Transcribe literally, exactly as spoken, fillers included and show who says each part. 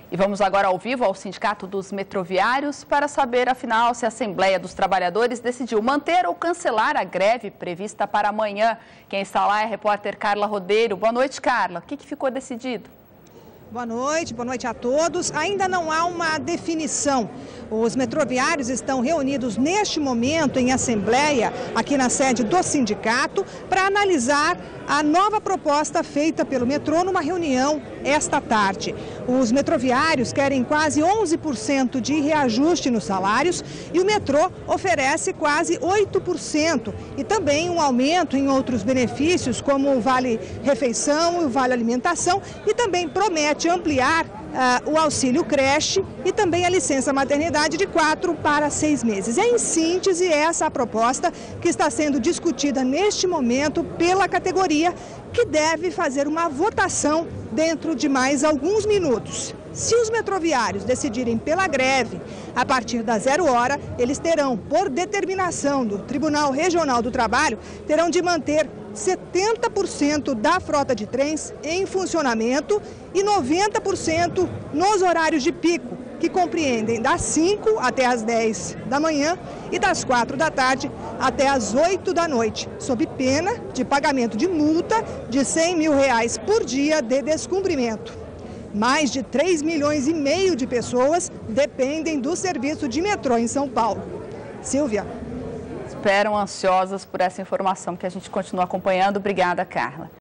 Speaker 1: E vamos agora ao vivo ao Sindicato dos Metroviários para saber, afinal, se a Assembleia dos Trabalhadores decidiu manter ou cancelar a greve prevista para amanhã. Quem está lá é a repórter Carla Rodeiro. Boa noite, Carla. O que, que ficou decidido?
Speaker 2: Boa noite, boa noite a todos. Ainda não há uma definição. Os metroviários estão reunidos neste momento em assembleia, aqui na sede do sindicato, para analisar a nova proposta feita pelo metrô numa reunião esta tarde. Os metroviários querem quase onze por cento de reajuste nos salários e o metrô oferece quase oito por cento e também um aumento em outros benefícios, como o Vale Refeição e o Vale Alimentação, e também promete ampliar uh, o auxílio creche e também a licença maternidade de quatro para seis meses. É, em síntese, essa a proposta que está sendo discutida neste momento pela categoria, que deve fazer uma votação dentro de mais alguns minutos. Se os metroviários decidirem pela greve, a partir da zero hora, eles terão, por determinação do Tribunal Regional do Trabalho, terão de manter setenta por cento da frota de trens em funcionamento e noventa por cento nos horários de pico, que compreendem das cinco até as dez da manhã e das quatro da tarde até as oito da noite, sob pena de pagamento de multa de cem mil reais por dia de descumprimento. Mais de três milhões e meio de pessoas dependem do serviço de metrô em São Paulo. Silvia.
Speaker 1: Esperam ansiosas por essa informação que a gente continua acompanhando. Obrigada, Carla.